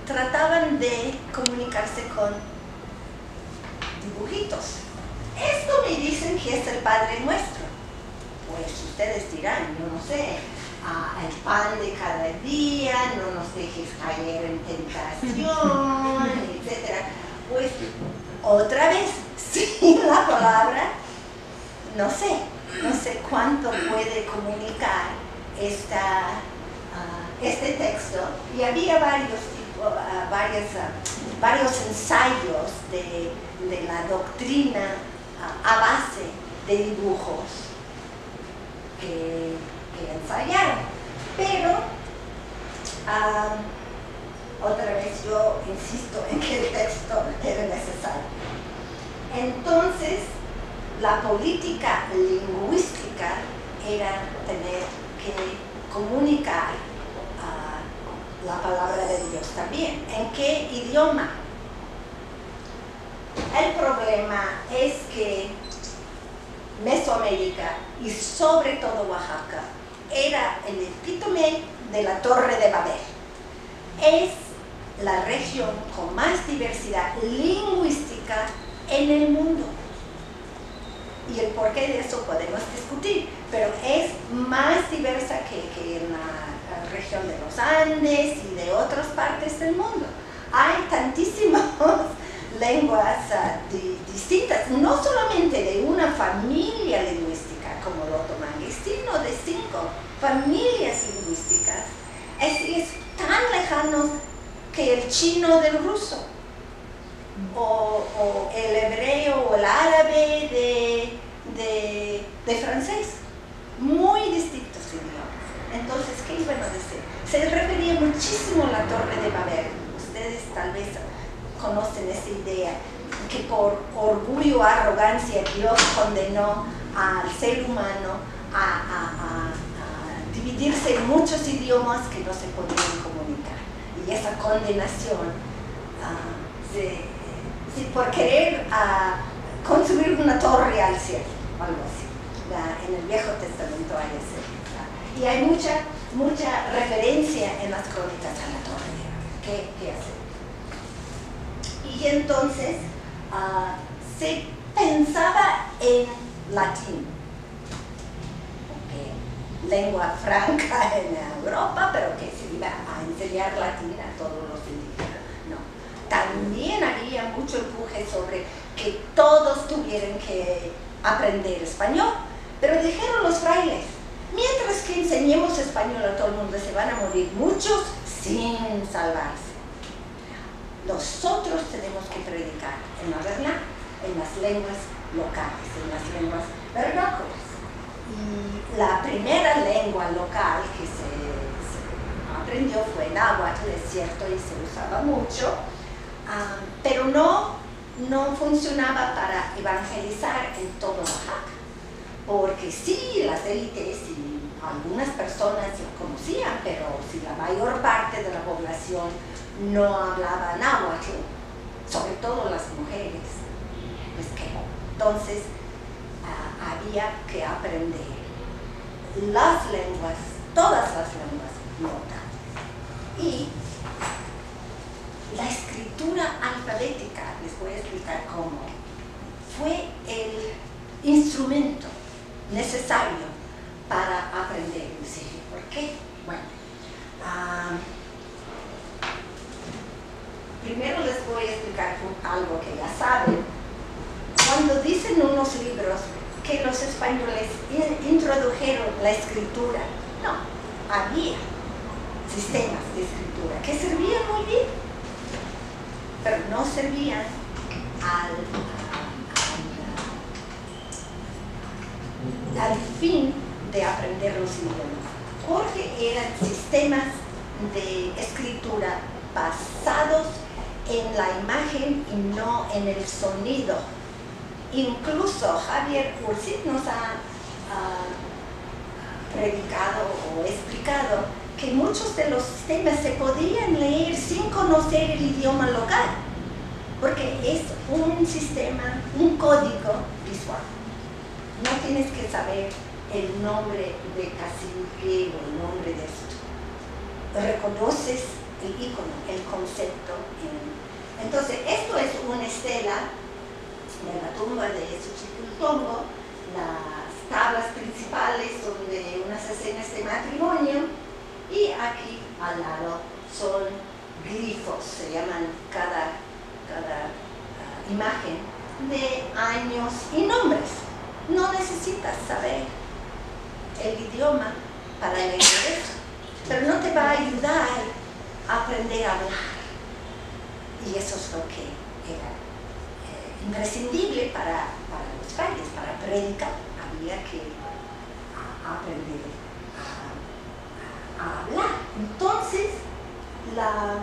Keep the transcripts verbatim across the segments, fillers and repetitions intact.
trataban de comunicarse con dibujitos. Esto me dicen que es el Padre Nuestro. Pues ustedes dirán, yo no sé, ah, el pan de cada día, no nos dejes caer en tentación, etcétera. Pues otra vez, sin la palabra, no sé, no sé cuánto puede comunicar esta, uh, este texto. Y había varios, tipo, uh, varios, uh, varios ensayos de, de la doctrina uh, a base de dibujos que, que ensayaron. Pero, uh, otra vez yo insisto en que el texto era necesario. Entonces, la política lingüística era tener que comunicar uh, la palabra de Dios también. ¿En qué idioma? El problema es que Mesoamérica y sobre todo Oaxaca era el epítome de la Torre de Babel. Es la región con más diversidad lingüística en el mundo. Y el porqué de eso podemos discutir, pero es más diversa que, que en la región de los Andes y de otras partes del mundo. Hay tantísimas lenguas uh, di, distintas, no solamente de una familia lingüística como el otomán, sino de cinco familias lingüísticas. Es, es tan lejano que el chino del ruso, o, o el hebreo o el árabe de, de, de francés. Muy distintos idiomas. Entonces, ¿qué iban a decir? Se refería muchísimo a la Torre de Babel. Ustedes tal vez conocen esa idea, que por orgullo o arrogancia Dios condenó al ser humano a, a, a, a dividirse en muchos idiomas que no se podían comunicar. Y esa condenación uh, se, se, por querer uh, construir una torre al cielo, algo así. La, en el Viejo Testamento hay ese. Uh, y hay mucha, mucha referencia en las crónicas a la torre de Babel. ¿Qué, qué hacer? Y entonces uh, se pensaba en latín, okay, lengua franca en Europa, pero que se iba a enseñar latín a todos los indígenas. No, también había mucho empuje sobre que todos tuvieran que aprender español, pero dijeron los frailes, mientras que enseñemos español a todo el mundo, se van a morir muchos sin salvarse. Nosotros tenemos que predicar en la verdad, en las lenguas locales, en las lenguas vernáculas. Y la primera lengua local que se, se aprendió fue náhuatl, es cierto, y se usaba mucho, um, pero no, no funcionaba para evangelizar en todo Oaxaca, porque sí, las élites y algunas personas lo conocían, pero si la mayor parte de la población no hablaba náhuatl, sobre todo las mujeres, pues que entonces uh, había que aprender las lenguas, todas las lenguas locales. Y la escritura alfabética, les voy a explicar cómo, fue el instrumento necesario para aprender el siglo. ¿Por qué? Bueno, uh, primero les voy a explicar algo que ya saben. Cuando dicen unos libros que los españoles introdujeron la escritura, no, había sistemas de escritura que servían muy bien, pero no servían al, al, al fin de aprender los idiomas, porque eran sistemas de escritura basados en la imagen y no en el sonido. Incluso Javier Ursit nos ha uh, predicado o explicado que muchos de los sistemas se podían leer sin conocer el idioma local, porque es un sistema, un código visual. No tienes que saber el nombre de cacique o el nombre de esto. Reconoces el icono, el concepto. Entonces, esto es una estela de la tumba de Xochitl-Tongo. Las tablas principales son de unas escenas de matrimonio y aquí al lado son glifos, se llaman cada, cada uh, imagen de años y nombres. No necesitas saber el idioma para leer eso, pero no te va a ayudar a aprender a hablar. Y eso es lo que era eh, imprescindible para, para los frailes, para predicar. Había que a, aprender a, a, a hablar. Entonces, la,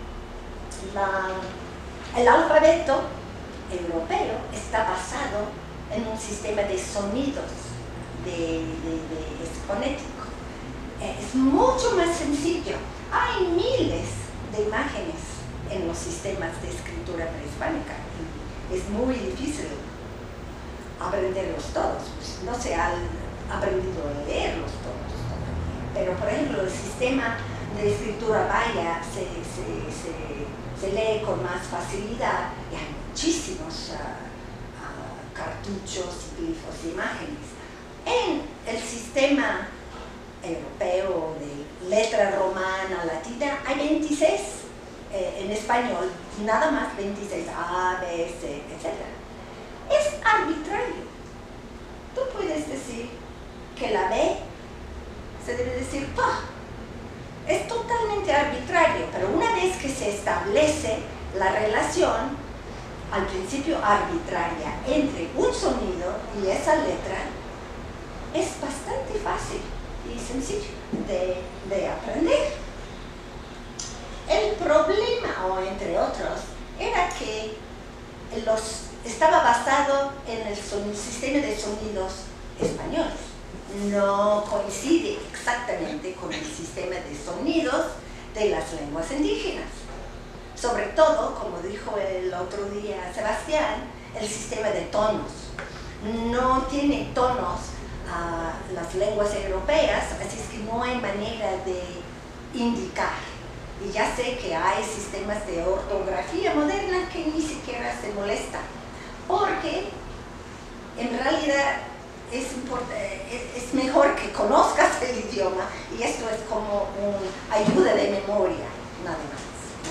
la, el alfabeto europeo está basado en un sistema de sonidos, de, de, de es fonético. Es mucho más sencillo. Hay miles de imágenes en los sistemas de escritura prehispánica. Es muy difícil aprenderlos todos. Pues no se ha aprendido a leerlos todos todavía. Pero, por ejemplo, el sistema de escritura maya se, se, se, se lee con más facilidad y hay muchísimos uh, uh, cartuchos, glifos y imágenes. En el sistema europeo de letra romana, latina, hay veintiséis. Eh, en español, nada más veintiséis, A, B, C, etcétera. Es arbitrario. Tú puedes decir que la B se debe decir pa. Es totalmente arbitrario, pero una vez que se establece la relación, al principio arbitraria, entre un sonido y esa letra, es bastante fácil y sencillo de, de aprender. El problema, o entre otros, era que los, estaba basado en el son, sistema de sonidos españoles. No coincide exactamente con el sistema de sonidos de las lenguas indígenas. Sobre todo, como dijo el otro día Sebastián, el sistema de tonos. No tiene tonos uh, las lenguas europeas, así es que no hay manera de indicar. Y ya sé que hay sistemas de ortografía moderna que ni siquiera se molestan, porque en realidad es, es, es mejor que conozcas el idioma, y esto es como una ayuda de memoria, nada más.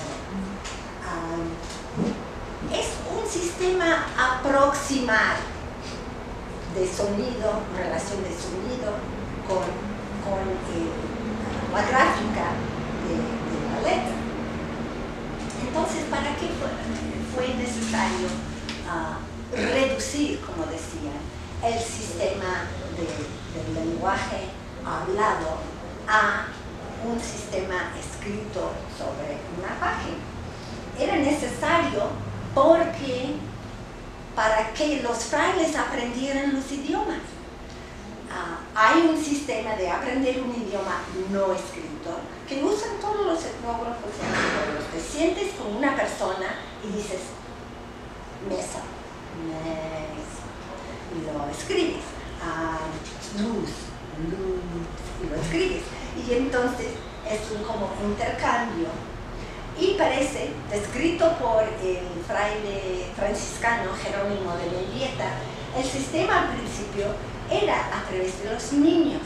Um, es un sistema aproximado de sonido, relación de sonido con, con eh, la gráfica de, de la letra. Entonces, ¿para qué fue, fue necesario uh, reducir, como decían, el sistema de, del lenguaje hablado a un sistema escrito sobre una página? Era necesario porque para que los frailes aprendieran los idiomas. Uh, hay un sistema de aprender un idioma no escrito que usan todos los etnógrafos y antropólogos. Te sientes con una persona y dices mesa, mesa, y lo escribes, uh, luz, luz, y lo escribes. Y entonces es un como intercambio. Y parece, descrito por el fraile franciscano Jerónimo de Mendieta, el sistema al principio era a través de los niños,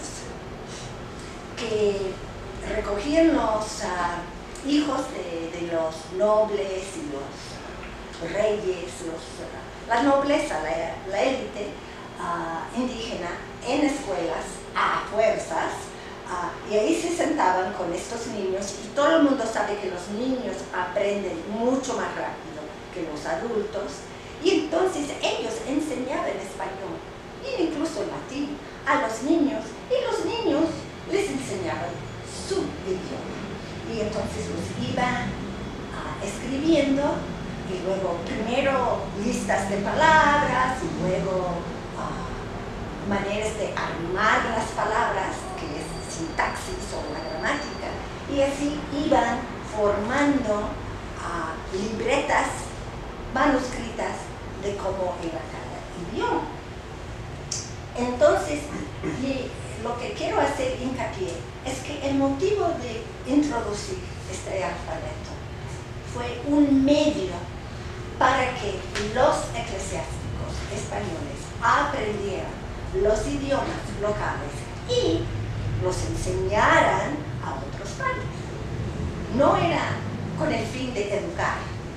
que recogían los uh, hijos de, de los nobles y los reyes, los, uh, la nobleza, la, la élite uh, indígena, en escuelas a fuerzas. Uh, y ahí se sentaban con estos niños, y todo el mundo sabe que los niños aprenden mucho más rápido que los adultos, y entonces ellos enseñaban español, e incluso latín, a los niños, y los niños les enseñaban su idioma. Y entonces los iban uh, escribiendo, y luego primero listas de palabras, y luego uh, maneras de armar las palabras, que es sintaxis o la gramática, y así iban formando uh, libretas manuscritas de cómo era cada idioma. Entonces, lo que quiero hacer hincapié es que el motivo de introducir este alfabeto fue un medio para que los eclesiásticos españoles aprendieran los idiomas locales y los enseñaran a otros frailes. No era con el fin de educar.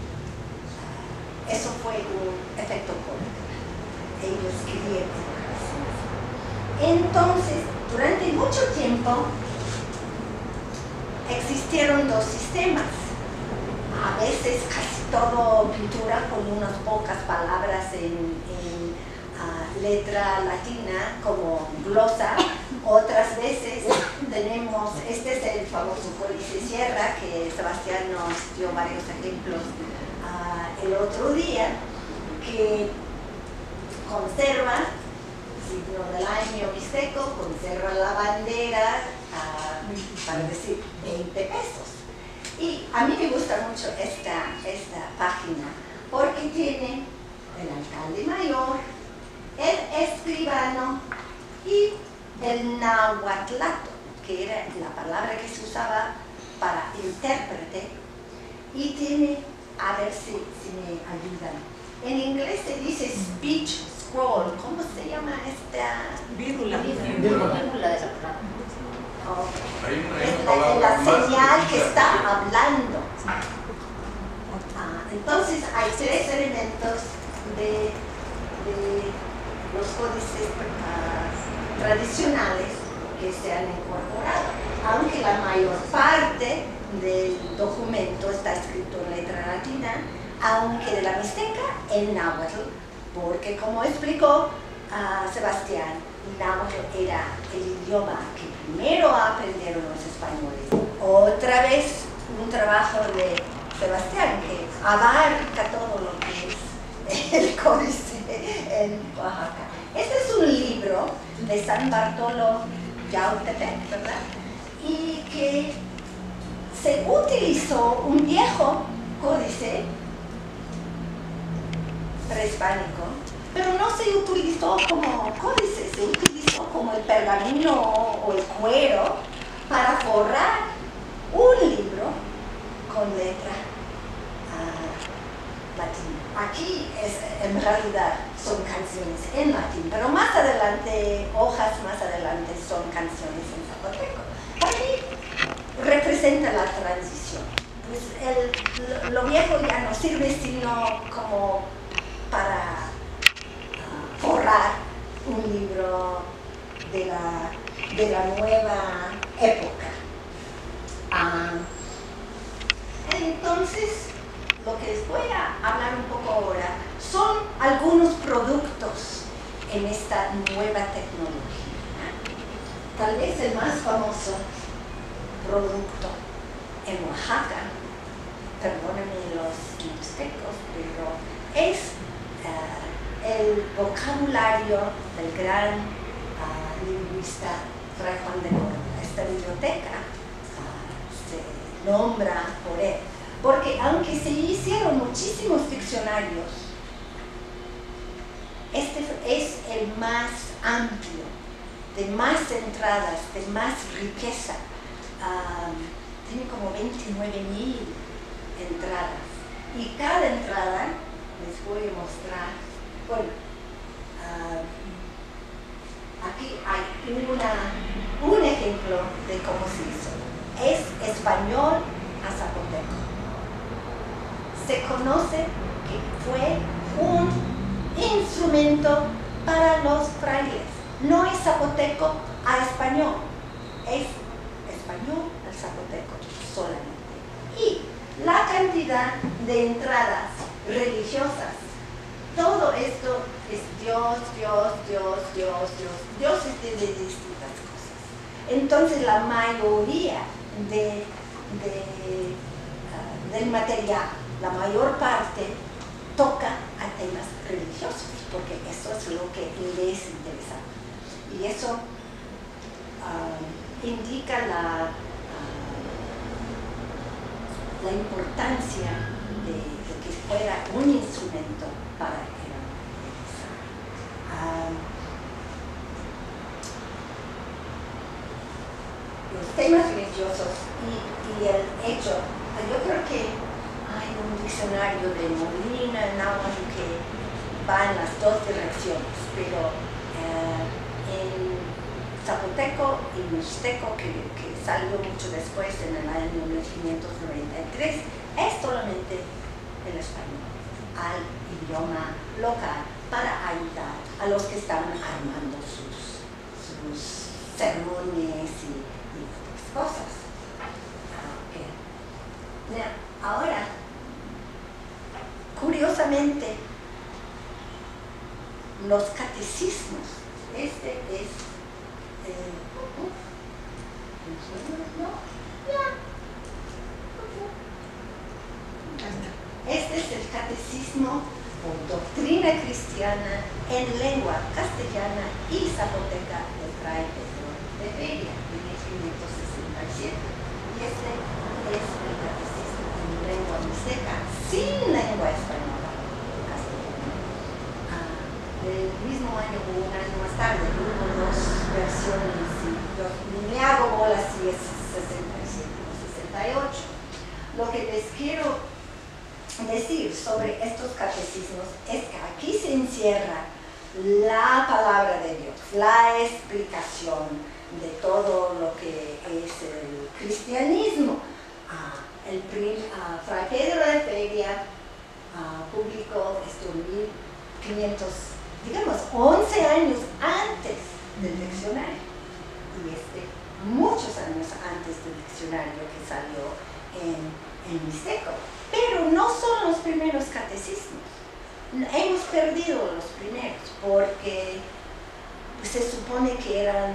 Eso fue un efecto colateral. Ellos querían educar. Entonces, durante mucho tiempo existieron dos sistemas. A veces casi todo pintura con unas pocas palabras en, en uh, letra latina como glosa. Otras veces tenemos, este es el famoso códice Sierra, que Sebastián nos dio varios ejemplos uh, el otro día, que conserva el signo del año mixteco, conserva la bandera, uh, para decir veinte pesos. Y a mí me gusta mucho esta, esta página porque tiene el alcalde mayor, el escribano y el nahuatlato, que era la palabra que se usaba para intérprete, y tiene, a ver si, si me ayudan, en inglés se dice speech scroll. ¿Cómo se llama esta? Vírgula. Vírgula de esa palabra. Okay. Es la, la señal que está hablando. Ah, entonces hay tres elementos de, de los códices uh, tradicionales que se han incorporado, aunque la mayor parte del documento está escrito en letra latina, aunque de la mixteca en náhuatl, porque como explicó uh, Sebastián, náhuatl era el idioma que primero aprendieron los españoles. Otra vez un trabajo de Sebastián que abarca todo lo que es el códice en Oaxaca. Este es un libro de San Bartolo Yautepec, ¿verdad? Y que se utilizó un viejo códice prehispánico, pero no se utilizó como códice, se utilizó como el pergamino o el cuero para forrar un libro con letra uh, latina. Aquí es, en realidad son canciones en latín, pero más adelante, hojas más adelante son canciones en zapoteco. Aquí representa la transición. Pues el, lo viejo ya no sirve sino como para forrar un libro de la, de la nueva época. Ah, entonces, lo que les voy a hablar un poco ahora son algunos productos en esta nueva tecnología. Tal vez el más famoso producto en Oaxaca, perdónenme los mixtecos, pero es uh, el vocabulario del gran uh, lingüista Fray Juan de Córdoba. Esta biblioteca uh, se nombra por él, porque aunque se hicieron muchísimos diccionarios, este es el más amplio, de más entradas, de más riqueza. Um, tiene como veintinueve mil entradas. Y cada entrada, les voy a mostrar, bueno, uh, aquí hay una, un ejemplo de cómo se hizo. Es español a zapoteco. Se conoce que fue un instrumento para los frailes. No es zapoteco a español, es español al zapoteco solamente. Y la cantidad de entradas religiosas, todo esto es Dios, Dios, Dios, Dios, Dios, dioses de, de distintas cosas. Entonces la mayoría de, de, uh, del material, la mayor parte, toca a temas religiosos, porque eso es lo que les interesa. Y eso uh, indica la, uh, la importancia de, de que fuera un instrumento para el uh, temas religiosos y, y el hecho, yo creo que hay un diccionario de Molina, Náhuatl, que va en las dos direcciones, pero eh, en zapoteco y mixteco, que, que salió mucho después, en el año mil quinientos noventa y tres, es solamente el español, al idioma local, para ayudar a los que están armando sus, sus sermones y, y otras cosas. Okay. Now, ahora, curiosamente, los catecismos, este es, eh, uh, no, ya, este es el catecismo o doctrina cristiana en lengua castellana y zapoteca del Fray Pedro de Feria de mil quinientos sesenta y siete. Y este es el catecismo en lengua mixteca sin lengua española castellana. Ah, del mismo año o un año más tarde hubo dos versiones y yo me hago bolas si es sesenta y siete o sesenta y ocho. Lo que les quiero decir sobre estos catecismos es que aquí se encierra la palabra de Dios, la explicación de todo lo que es el cristianismo. Ah, el prim, ah, Fray Pedro de Feria ah, publicó esto en mil quinientos, digamos, once años antes del diccionario, y este muchos años antes del diccionario que salió en, en mixteco. Pero no son los primeros catecismos. Hemos perdido los primeros porque se supone que eran,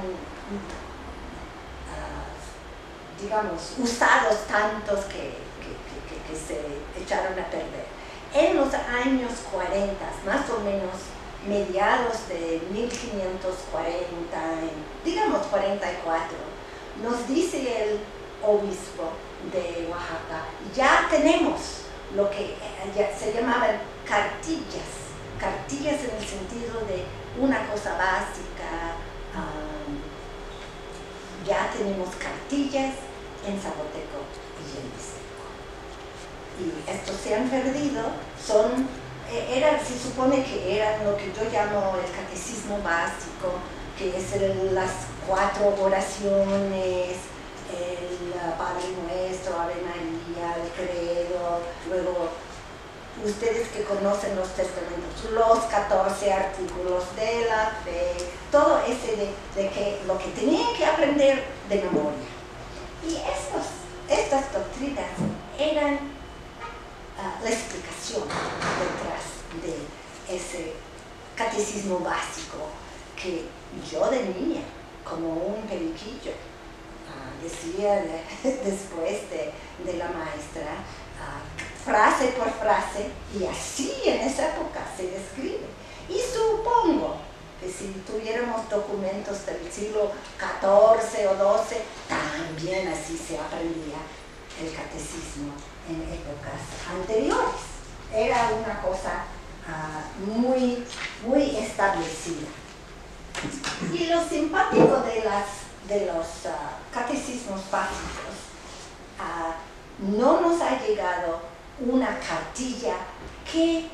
uh, digamos, usados tantos que, que, que, que se echaron a perder. En los años cuarenta, más o menos mediados de mil quinientos cuarenta, digamos cuarenta y cuatro, nos dice el obispo de Oaxaca, ya tenemos lo que ya se llamaban cartillas, cartillas en el sentido de una cosa básica, um, ya tenemos cartillas en zapoteco y en mixteco. Y estos se han perdido, son, era, se supone que eran lo que yo llamo el catecismo básico, que es el, las cuatro oraciones, el Padre Nuestro, Ave María, el Credo, luego ustedes que conocen los testamentos, los catorce artículos de la fe, todo ese de, de que lo que tenían que aprender de memoria. Y estos, estas doctrinas eran uh, la explicación detrás de ese catecismo básico que yo de niña, como un periquillo, Uh, decía de, después de, de la maestra, uh, frase por frase, y así en esa época se describe. Y supongo que si tuviéramos documentos del siglo catorce o doce, también así se aprendía el catecismo en épocas anteriores. Era una cosa uh, muy, muy establecida. Y lo simpático de las de los uh, catecismos básicos, uh, no nos ha llegado una cartilla que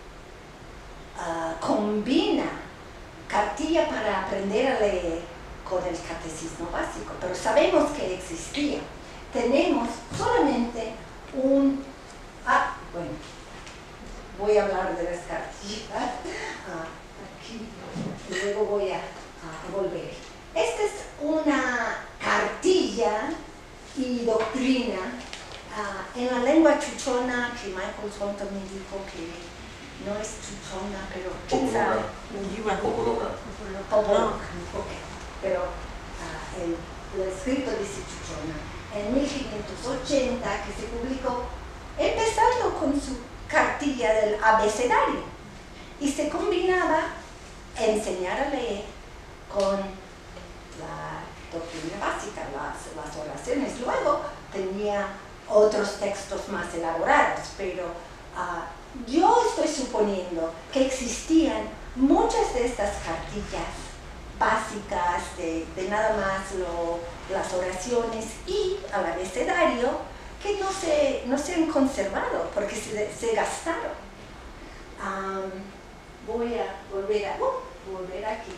uh, combina cartilla para aprender a leer con el catecismo básico, pero sabemos que existía. Tenemos solamente un... Ah, bueno, voy a hablar de las cartillas uh, aquí, y luego voy a, a volver. Esta es una cartilla y doctrina uh, en la lengua chuchona, que Michael Sonto me dijo que no es chuchona, pero quién sabe. Popoloca. Popoloca. Okay. Pero uh, el, el escrito dice chuchona. En mil quinientos ochenta, que se publicó, empezando con su cartilla del abecedario, y se combinaba enseñar a leer con la doctrina básica, las, las oraciones. Luego tenía otros textos más elaborados, pero uh, yo estoy suponiendo que existían muchas de estas cartillas básicas de, de nada más lo, las oraciones y al abecedario que no se, no se han conservado porque se, se gastaron. Um, voy a volver, a, uh, volver aquí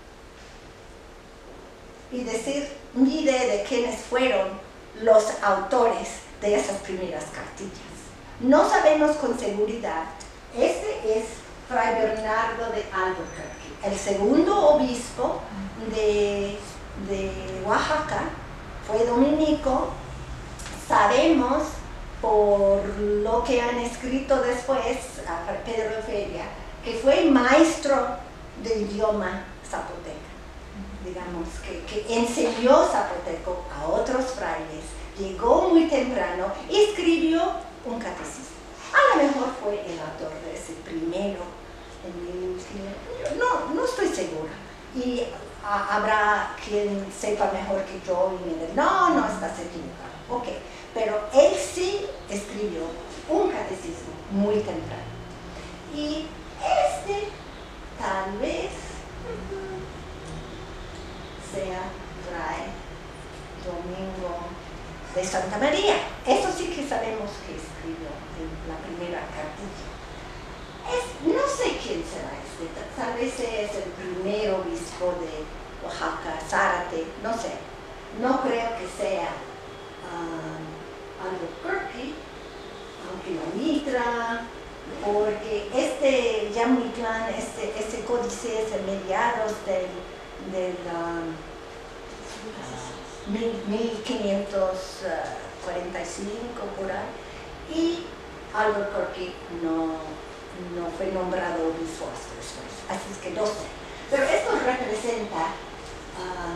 y decir mi idea de quiénes fueron los autores de esas primeras cartillas. No sabemos con seguridad. Este es Fray Bernardo de Albuquerque, el segundo obispo de, de Oaxaca, fue dominico. Sabemos por lo que han escrito después a Pedro Feria, que fue maestro del idioma zapoteca, digamos, que, que enseñó zapoteco a otros frailes, llegó muy temprano y escribió un catecismo. A lo mejor fue el autor de ese primero, en mil quinientos, no, no estoy segura. Y a, habrá quien sepa mejor que yo y me diga, no, no, estás equivocado. Ok, pero él sí escribió un catecismo muy temprano. Y este tal vez sea Fray Domingo de Santa María. Eso sí que sabemos que escribió en la primera cartilla. Es, no sé quién será este, tal vez es el primer obispo de Oaxaca, Zárate, no sé. No creo que sea uh, Albuquerque, aunque la Mitra, porque este Yamitlán, este, este códice es de mediados del, del um, uh, mil quinientos cuarenta y cinco por ahí, y Albuquerque no no fue nombrado obispo hasta después, así es que no sé. Pero esto representa uh,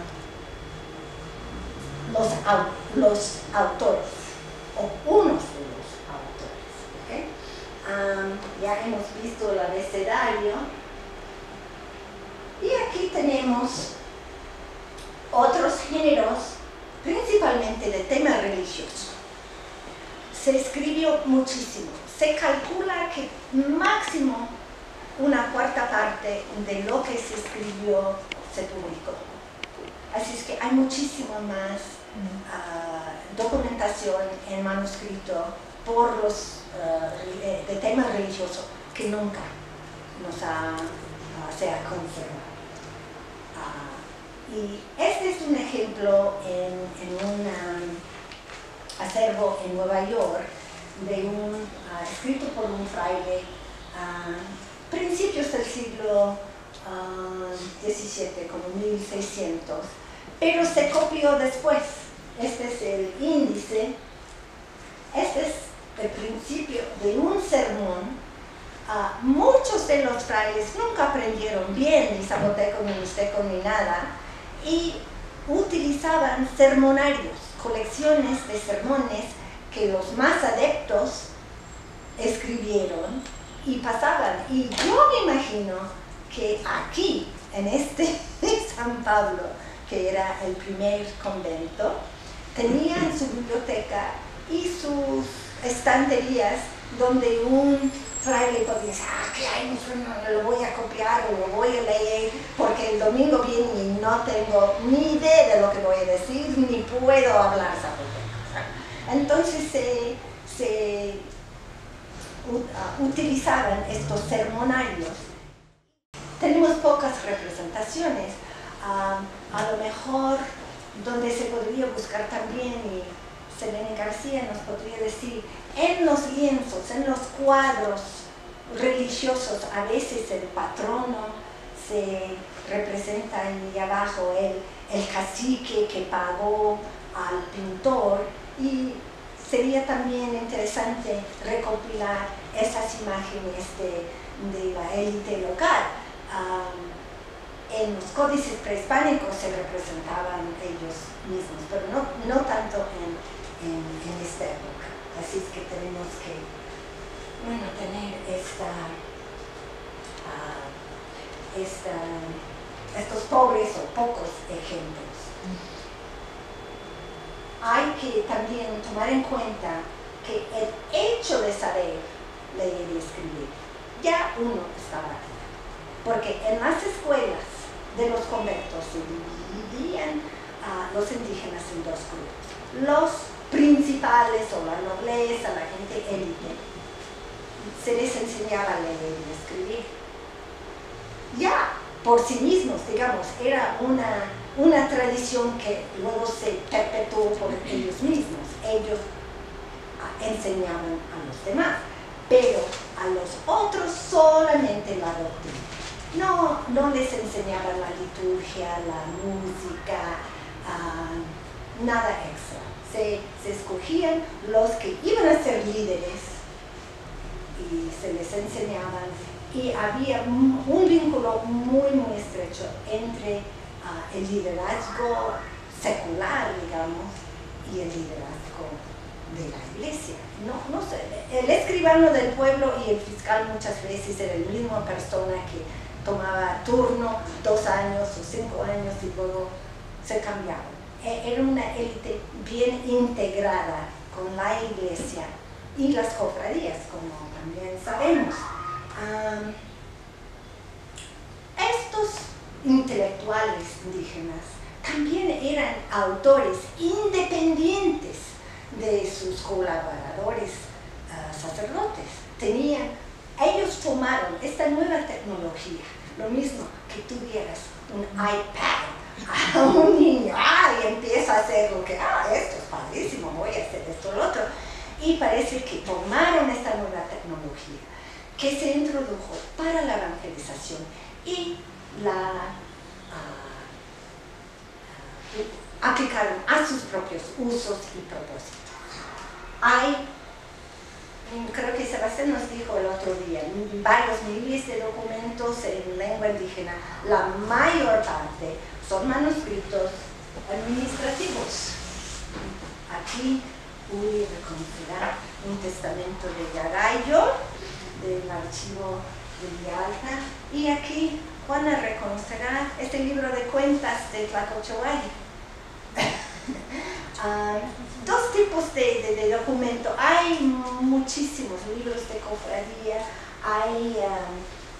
los, au los autores, o unos de los autores. ¿Okay? Um, ya hemos visto el abecedario, y aquí tenemos otros géneros, principalmente de tema religioso. Se escribió muchísimo. Se calcula que máximo una cuarta parte de lo que se escribió se publicó. Así es que hay muchísima más uh, documentación en manuscrito por los, uh, de, de tema religioso que nunca nos ha, uh, se ha conservado. Uh, y este es un ejemplo en, en un um, acervo en Nueva York, de un, uh, escrito por un fraile a uh, principios del siglo diecisiete, uh, como mil seiscientos, pero se copió después. Este es el índice, este es el principio de un sermón. Uh, muchos de los frailes nunca aprendieron bien ni zapoteco, ni mixteco, ni nada, y utilizaban sermonarios, colecciones de sermones que los más adeptos escribieron y pasaban. Y yo me imagino que aquí, en este San Pablo, que era el primer convento, tenían su biblioteca y sus estanterías donde un fraile podía decir, ah, ¿qué hay? No, lo voy a copiar o lo voy a leer, porque el domingo viene y no tengo ni idea de lo que voy a decir, ni puedo hablar zapoteco. Entonces se, se uh, utilizaban estos sermonarios. Tenemos pocas representaciones, uh, a lo mejor donde se podría buscar también, y Selene García nos podría decir, en los lienzos, en los cuadros religiosos, a veces el patrono se representa ahí abajo, el, el cacique que pagó al pintor, y sería también interesante recopilar esas imágenes de, de la élite local. Um, en los códices prehispánicos se representaban ellos mismos, pero no, no tanto en, en, en esta época. Así es que tenemos que, bueno, tener esta, uh, esta, estos pobres o pocos ejemplos. Hay que también tomar en cuenta que el hecho de saber leer y escribir, ya uno estaba aquí. Porque en las escuelas de los conventos se dividían a los indígenas en dos grupos. Los principales o la nobleza, la gente élite, se les enseñaba a leer y escribir. Ya por sí mismos, digamos, era una, una tradición que luego se perpetuó por ellos mismos. Ellos enseñaban a los demás, pero a los otros solamente la doctrina. No, no les enseñaban la liturgia, la música, uh, nada extra. Se, se escogían los que iban a ser líderes y se les enseñaban, y había un vínculo muy, muy estrecho entre uh, el liderazgo secular, digamos, y el liderazgo de la iglesia. No, no sé, el escribano del pueblo y el fiscal muchas veces era la misma persona que tomaba turno dos años o cinco años y luego se cambiaba. Era una élite bien integrada con la iglesia y las cofradías, como también sabemos. Um, estos intelectuales indígenas también eran autores independientes de sus colaboradores uh, sacerdotes. Tenían, ellos tomaron esta nueva tecnología, lo mismo que tuvieras un iPad a un niño, ah, y empieza a hacer lo que, ah, esto es padrísimo, voy a hacer esto o lo otro. Y parece que tomaron esta nueva tecnología que se introdujo para la evangelización y la uh, uh, aplicaron a sus propios usos y propósitos. Hay, creo que Sebastián nos dijo el otro día, varios miles de documentos en lengua indígena. La mayor parte son manuscritos administrativos. Aquí Uli reconocerá un testamento de Yagayo, del archivo de Villalta, y aquí Juana reconocerá este libro de cuentas de Tlacochohuay. uh, dos tipos de, de, de documento. Hay muchísimos libros de cofradía, hay um,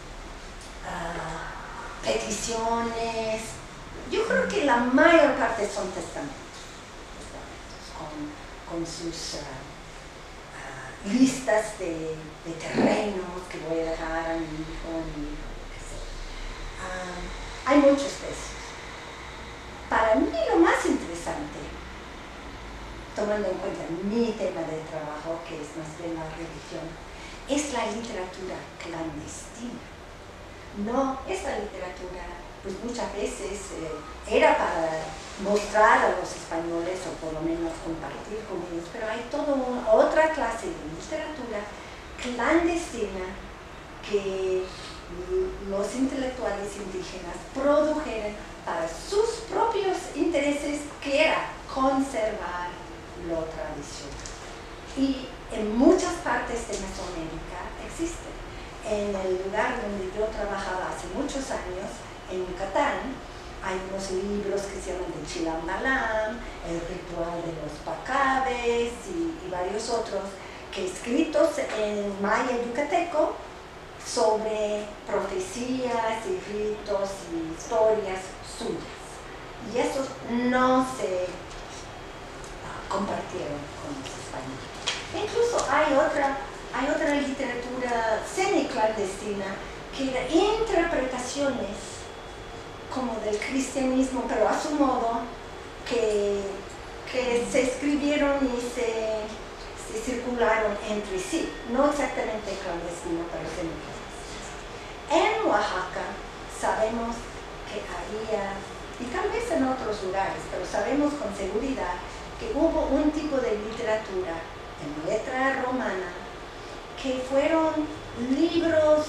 uh, peticiones. Yo creo que la mayor parte son testamentos, testamentos con, con sus uh, uh, listas de, de terrenos que voy a dejar a mi hijo, a mi hijo, etcétera. Uh, hay muchos de esos. Para mí lo más interesante, tomando en cuenta mi tema de trabajo, que es más bien la religión, es la literatura clandestina. No, esta literatura, pues muchas veces eh, era para mostrar a los españoles o por lo menos compartir con ellos, pero hay toda una, otra clase de literatura clandestina que los intelectuales indígenas produjeron para sus propios intereses, que era conservar lo tradicional. Y en muchas partes de Mesoamérica existe. En el lugar donde yo trabajaba hace muchos años, en Yucatán, hay unos libros que se llaman de Chilambalam, el ritual de los Pacabes y, y varios otros, que escritos en maya yucateco sobre profecías y ritos y historias suyas. Y esos no se uh, compartieron con los españoles. Incluso hay otra, hay otra literatura semiclandestina que era interpretaciones como del cristianismo, pero a su modo, que, que se escribieron y se, se circularon entre sí, no exactamente clandestino, pero semiclandestino. En Oaxaca sabemos que había, y tal vez en otros lugares, pero sabemos con seguridad que hubo un tipo de literatura en letra romana que fueron libros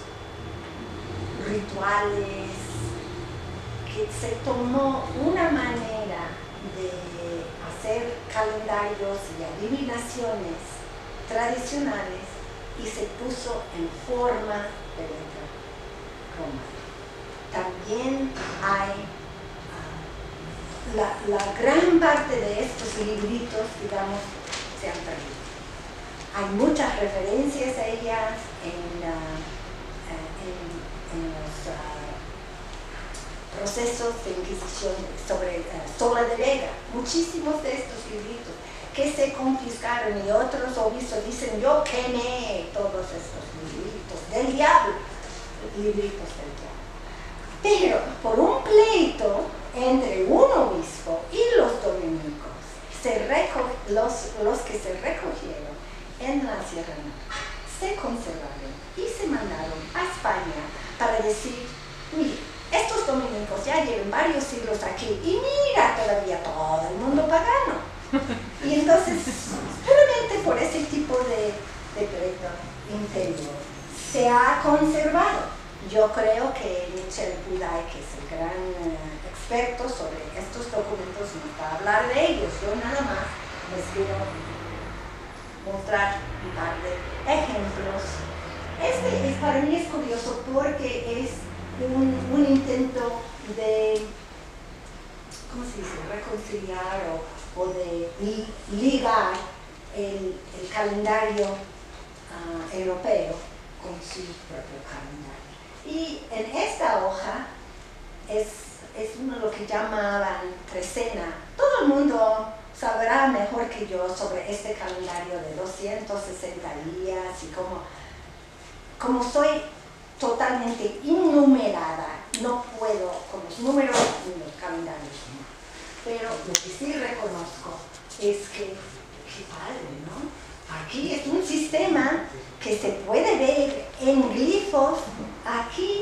rituales, que se tomó una manera de hacer calendarios y adivinaciones tradicionales y se puso en forma de letra romana. También hay uh, la, la gran parte de estos libritos, digamos, se han perdido. Hay muchas referencias a ellas en, uh, uh, en, en los uh, procesos de inquisición sobre uh, Sola de Vega, muchísimos de estos libritos que se confiscaron y otros obispos dicen yo quemé todos estos libritos del diablo, libritos del diablo. Pero por un pleito entre un obispo y los dominicos, se reco los, los que se recogieron en la Sierra Norte, se conservaron y se mandaron a España para decir, mire, estos dominicos ya llevan varios siglos aquí y mira todavía todo el mundo pagano. Y entonces, puramente por ese tipo de, de pleito interior, se ha conservado. Yo creo que Michel Buday, que es el gran uh, experto sobre estos documentos, nos va a hablar de ellos. Yo nada más les quiero mostrar un par de ejemplos. Este es, para mí es curioso porque es un, un intento de, ¿cómo se dice?, reconciliar o, o de li, ligar el, el calendario uh, europeo con su propio calendario. Y en esta hoja es, es uno lo que llamaban trecena. Todo el mundo sabrá mejor que yo sobre este calendario de doscientos sesenta días y como, como soy totalmente innumerada, no puedo con los números ni los calendarios. Pero lo que sí reconozco es que, qué padre, ¿no? Aquí es un sistema que se puede ver en glifos, aquí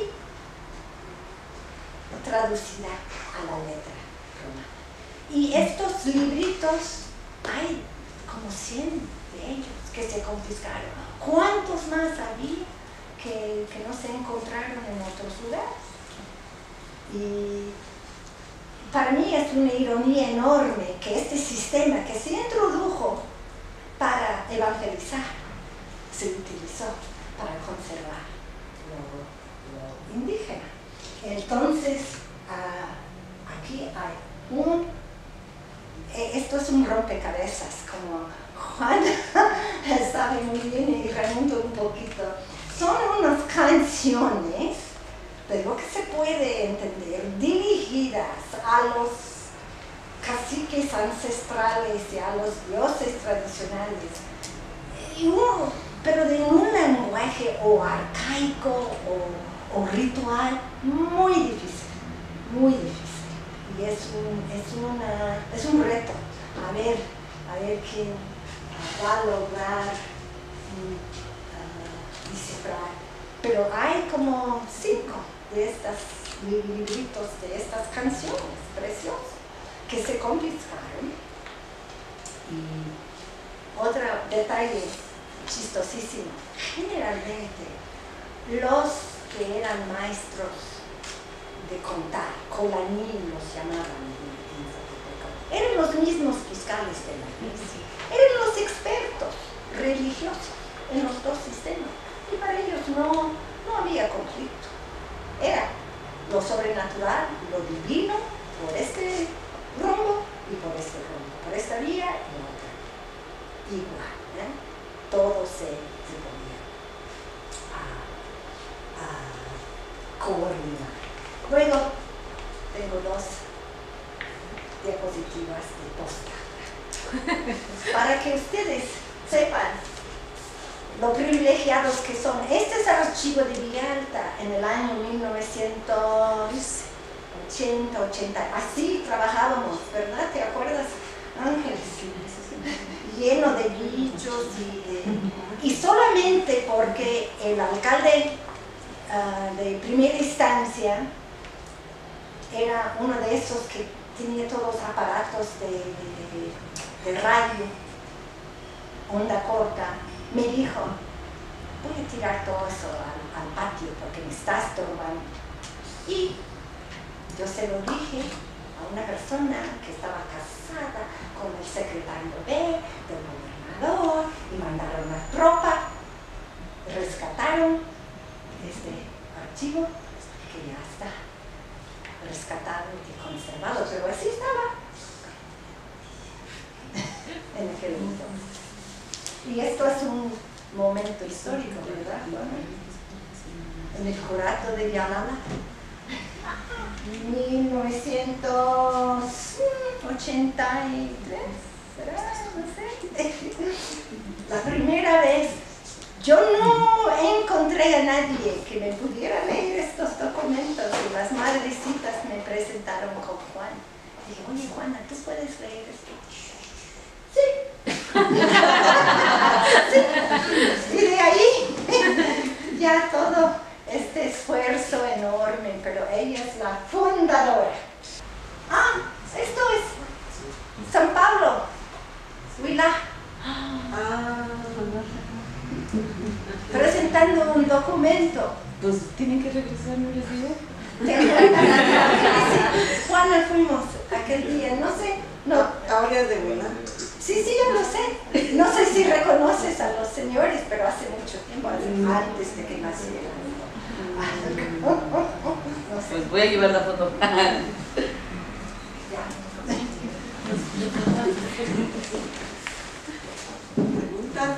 traducida a la letra romana. Y estos libritos, hay como cien de ellos que se confiscaron. ¿Cuántos más había que, que no se encontraron en otros lugares? Y para mí es una ironía enorme que este sistema que se introdujo para evangelizar, se utilizó para conservar lo, lo indígena. Entonces, uh, aquí hay un, eh, esto es un rompecabezas, como Juan sabe muy bien y remonto un poquito. Son unas canciones de lo que se puede entender, dirigidas a los caciques ancestrales y a los dioses tradicionales, y uno, pero de un lenguaje o arcaico o, o ritual muy difícil, muy difícil. Y es un, es una, es un reto, a ver, a ver quién uh, va a lograr um, uh, descifrar. Pero hay como cinco de estos libritos, de estas canciones preciosas, que se confiscaron. Y otro detalle chistosísimo, generalmente los que eran maestros de contar, colaní los llamaban en Zapoteco, eran los mismos fiscales de la iglesia, eran los expertos religiosos en los dos sistemas, y para ellos no, no había conflicto, era lo sobrenatural, lo divino, por este rumbo y por este rumbo, por esta vía y la otra. Igual, ¿eh? Todo se, se podía a, a coordinar. Luego, tengo dos diapositivas de postdata para que ustedes sepan lo privilegiados que son. Este es el archivo de Villalta en el año mil novecientos ochenta, ochenta, así trabajábamos, ¿verdad? ¿Te acuerdas, Ángeles? Lleno de bichos y, de, y solamente porque el alcalde uh, de primera instancia era uno de esos que tenía todos los aparatos de, de, de radio, onda corta, me dijo, voy a tirar todo eso al, al patio porque me está estorbando. Y yo se lo dije a una persona que estaba casada con el secretario B del gobernador y mandaron una tropa, rescataron este archivo que ya está rescatado y conservado, pero así estaba en aquel entonces. Y esto es un momento histórico, ¿verdad? En el curato de Yalala. mil novecientos ochenta y tres, ¿será? No sé. La primera vez, yo no encontré a nadie que me pudiera leer estos documentos y las madrecitas me presentaron con Juan. Dije, oye Juana, ¿tú puedes leer esto? Sí. Sí. Y de ahí ya todo este esfuerzo enorme, pero ella es la fundadora. Ah, esto es San Pablo, Huila. Ah. Presentando un documento. Pues tienen que regresar, ¿no les digo? Juana, fuimos aquel día, no sé. No. Ahora es de Huila. Sí, sí, yo lo sé. No sé si reconoces a los señores, pero hace mucho tiempo, antes de que nacieran. No sé. Pues voy a llevar la foto. ¿Preguntas?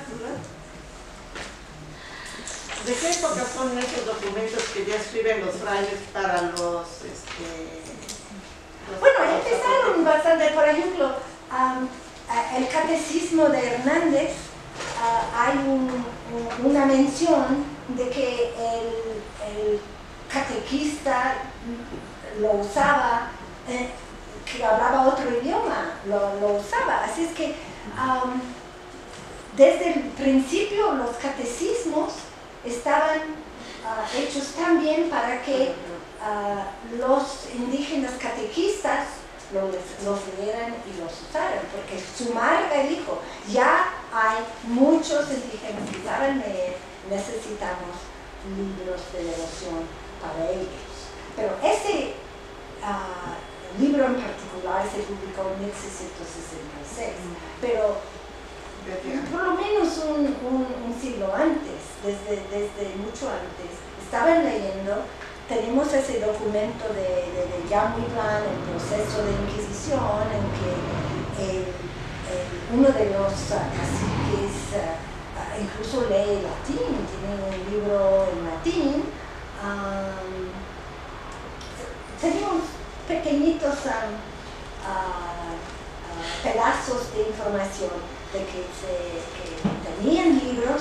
¿De qué época son esos documentos que ya escriben los frailes para los... Este, los bueno, empezaron bastante, por ejemplo, um, el catecismo de Hernández, uh, hay un, un, una mención de que el, el catequista lo usaba, eh, que hablaba otro idioma, lo, lo usaba. Así es que um, desde el principio los catecismos estaban uh, hechos también para que uh, los indígenas catequistas los, los leyeran y los usaran, porque su marca dijo, ya hay muchos indígenas que saben leer, necesitamos libros de devoción para ellos. Pero ese uh, libro en particular se publicó en mil seiscientos sesenta y seis, pero por lo menos un, un, un siglo antes, desde, desde mucho antes, estaban leyendo. Tenemos ese documento de, de, de Jan Wigland, el proceso de Inquisición, en que el, el, uno de los uh, caciques uh, incluso lee latín, tiene un libro en latín. Um, tenemos pequeñitos um, uh, uh, pedazos de información de que, se, que tenían libros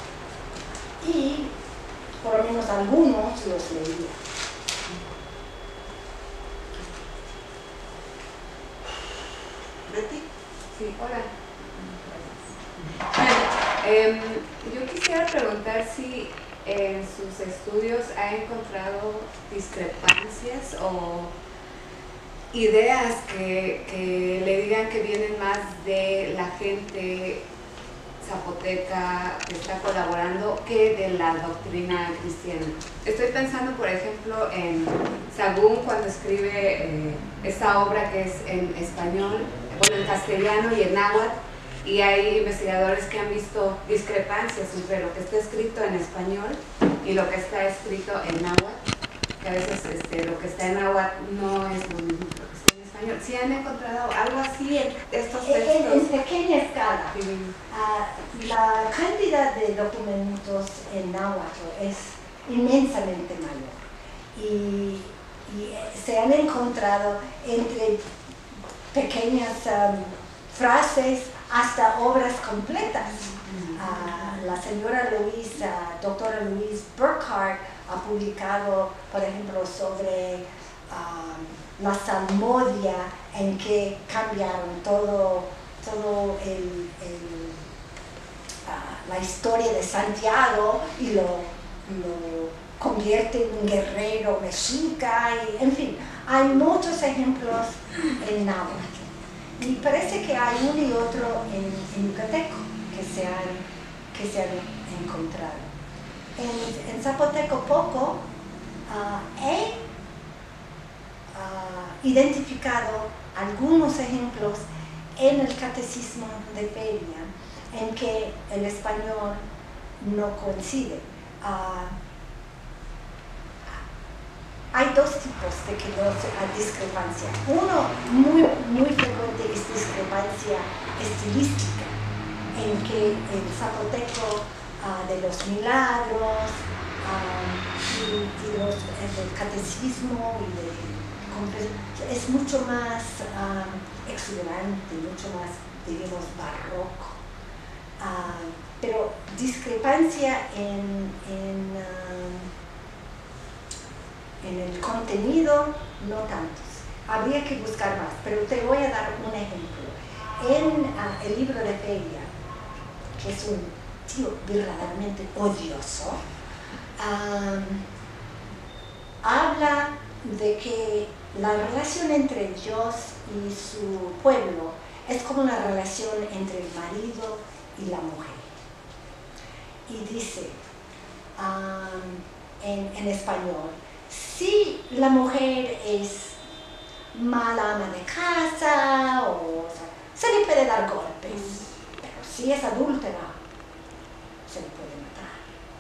y por lo menos algunos los leía. ¿Betty? Sí, hola. Bueno, eh, yo quisiera preguntar si en sus estudios ha encontrado discrepancias o ideas que, que le digan que vienen más de la gente zapoteca que está colaborando que de la doctrina cristiana. Estoy pensando, por ejemplo, en Sagún cuando escribe eh, esta obra que es en español, bueno, en castellano y en náhuatl, y hay investigadores que han visto discrepancias entre lo que está escrito en español y lo que está escrito en náhuatl, que a veces este, lo que está en náhuatl no es lo mismo que lo que está en español. ¿Sí han encontrado algo así en estos textos? En, en pequeña escala. Sí. Uh, la cantidad de documentos en náhuatl es inmensamente mayor y, y se han encontrado entre pequeñas um, frases hasta obras completas. Uh, la señora Louise, uh, doctora Louise Burkhardt ha publicado, por ejemplo, sobre um, la salmodia, en que cambiaron todo, todo el, el, uh, la historia de Santiago y lo, lo convierte en un guerrero mexica, y, en fin, hay muchos ejemplos en náhuatl. Y parece que hay uno y otro en, en yucateco que se han, que se han encontrado. En, en zapoteco poco uh, he uh, identificado algunos ejemplos en el catecismo de Feria en que el español no coincide. Uh, Hay dos tipos de que no hay discrepancia. Uno muy, muy frecuente es discrepancia estilística, en que el zapoteco uh, de los milagros uh, y, y los, el catecismo y de es mucho más um, exuberante, mucho más, diríamos, barroco. Uh, pero discrepancia en, en, uh, en el contenido, no tantos. Habría que buscar más, pero te voy a dar un ejemplo. En uh, el libro de Feria, que es un tío verdaderamente odioso, um, habla de que la relación entre Dios y su pueblo es como una relación entre el marido y la mujer. Y dice um, en, en español, si la mujer es mala ama de casa, o, o sea, se le puede dar golpes, pero si es adúltera, se le puede matar.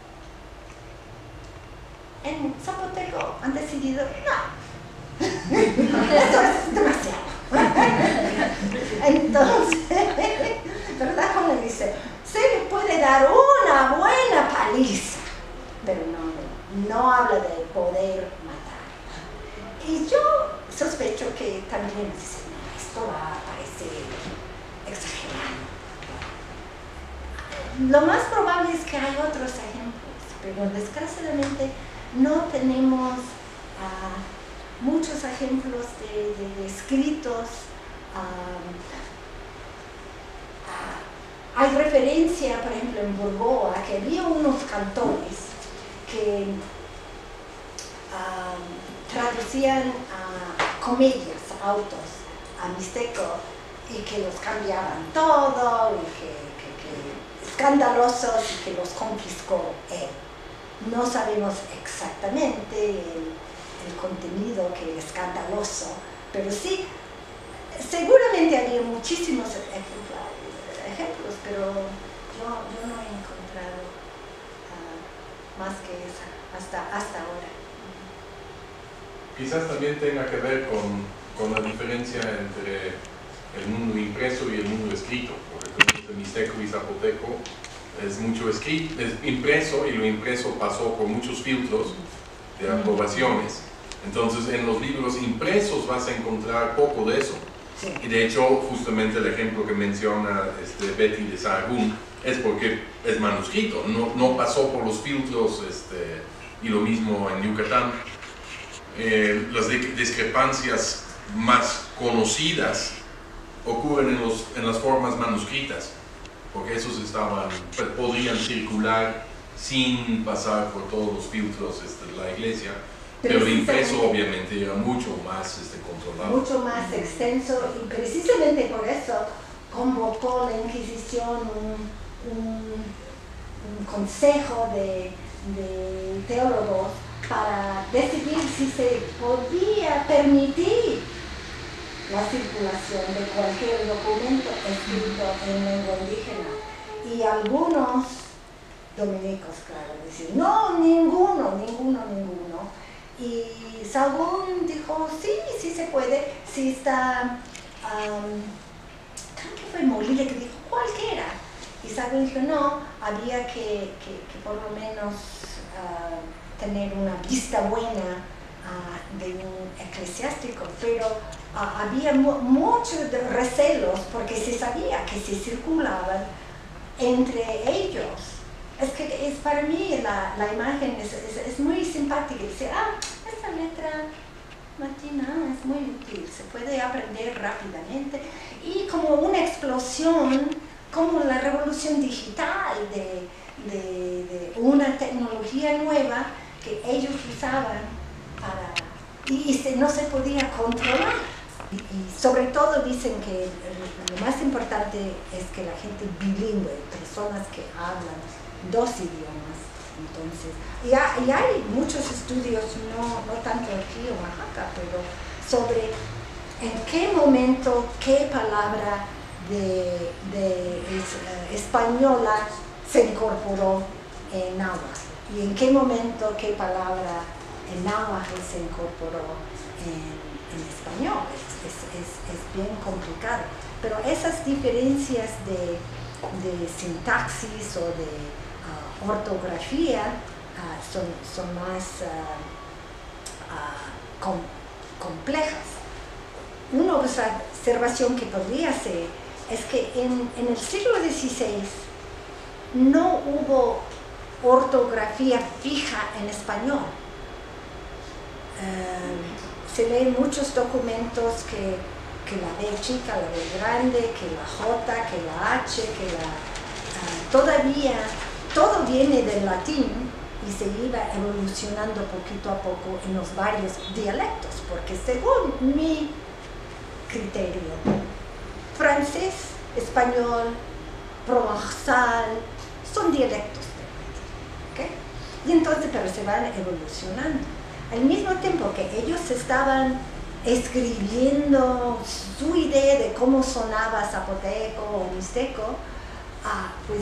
En zapoteco han decidido, no, eso es demasiado. Entonces, ¿verdad? Como dice, se le puede dar una buena paliza, pero no, no habla de poder matar. Y yo sospecho que también dice, no, esto va a parecer exagerado. Lo más probable es que hay otros ejemplos, pero desgraciadamente no tenemos uh, muchos ejemplos de, de, de escritos. Um, uh, hay referencia, por ejemplo, en Burgoa, que había unos cantores que um, traducían uh, comedias, autos, a mixteco, y que los cambiaban todo, y que, que, que escandalosos, y que los confiscó él. No sabemos exactamente el, el contenido que es escandaloso, pero sí, seguramente había muchísimos ejemplos, pero yo, yo no he encontrado uh, más que esa hasta, hasta ahora. Quizás también tenga que ver con, con la diferencia entre el mundo impreso y el mundo escrito, porque el mixteco y zapoteco es mucho escrito, es impreso, y lo impreso pasó por muchos filtros de aprobaciones. Entonces, en los libros impresos vas a encontrar poco de eso. Sí. Y de hecho, justamente el ejemplo que menciona este, Betty de Sahagún es porque es manuscrito, no, no pasó por los filtros, este, y lo mismo en Yucatán. Eh, las discrepancias más conocidas ocurren en, los, en las formas manuscritas, porque esos estaban, pues, podrían circular sin pasar por todos los filtros este, de la iglesia, pero el impreso obviamente era mucho más este, controlado. Mucho más extenso, y precisamente por eso convocó la Inquisición un, un, un consejo de, de teólogos para decidir si se podía permitir la circulación de cualquier documento escrito en lengua indígena. Y algunos dominicos, claro, decían, no, ninguno, ninguno, ninguno. Y Sahagún dijo, sí, sí se puede, sí está, um, creo que fue Molina que dijo, cualquiera. Y Sahagún dijo, no, había que, que, que por lo menos uh, tener una vista buena uh, de un eclesiástico, pero uh, había mu muchos recelos porque se sabía que se circulaban entre ellos. Es que es, para mí la, la imagen es, es, es muy simpática. Dice, ah, esta letra latina es muy útil, se puede aprender rápidamente. Y como una explosión, como la revolución digital de, de, de una tecnología nueva que ellos usaban para, y, y se, no se podía controlar. Y, y sobre todo dicen que lo más importante es que la gente bilingüe, personas que hablan dos idiomas. Entonces, y, ha, y hay muchos estudios, no, no tanto aquí en Oaxaca, pero sobre en qué momento, qué palabra de, de es, española se incorporó en náhuatl, y en qué momento, qué palabra en náhuatl se incorporó en, en español. Es, es, es, es bien complicado, pero esas diferencias de, de sintaxis o de Uh, ortografía uh, son, son más uh, uh, com complejas. Una observación que podría hacer es que en, en el siglo dieciséis no hubo ortografía fija en español. Uh, se leen muchos documentos que, que la B chica, la B grande, que la J, que la H, que la... Uh, todavía todo viene del latín y se iba evolucionando poquito a poco en los varios dialectos, porque según mi criterio, francés, español, provenzal, son dialectos de latín, ¿okay? Y entonces, pero se van evolucionando. Al mismo tiempo que ellos estaban escribiendo su idea de cómo sonaba zapoteco o mixteco, ah, pues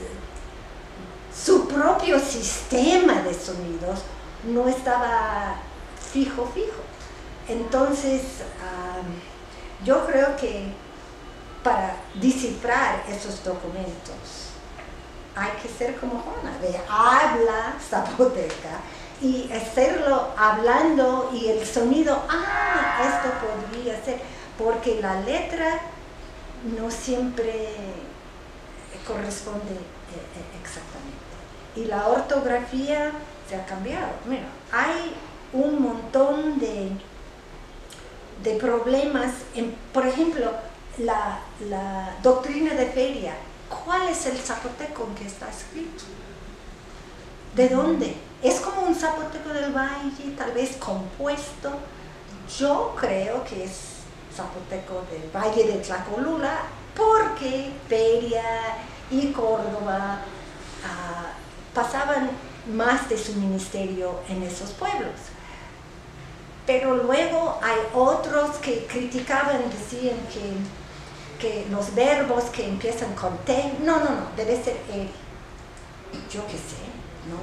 su propio sistema de sonidos no estaba fijo, fijo. Entonces, um, yo creo que para descifrar esos documentos hay que ser como Juana, de habla zapoteca y hacerlo hablando y el sonido, ah, esto podría ser, porque la letra no siempre corresponde exactamente. Y la ortografía se ha cambiado. Mira, hay un montón de, de problemas, en, por ejemplo, la, la doctrina de feria. ¿Cuál es el zapoteco en que está escrito? ¿De dónde? Es como un zapoteco del valle, tal vez compuesto. Yo creo que es zapoteco del valle de Tlacolula, porque Feria y Córdoba uh, pasaban más de su ministerio en esos pueblos. Pero luego hay otros que criticaban, decían que que los verbos que empiezan con T, no, no, no, debe ser él. Yo qué sé, no,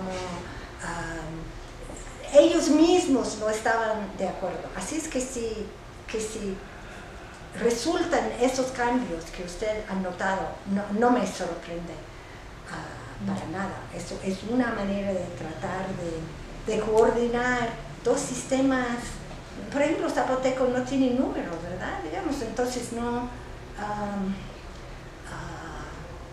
um, ellos mismos no estaban de acuerdo. Así es que si, que si resultan esos cambios que usted ha notado, no, no me sorprende uh, para nada. Eso es una manera de tratar de, de coordinar dos sistemas. Por ejemplo, zapoteco no tiene números, ¿verdad? Digamos, entonces no... Um, uh,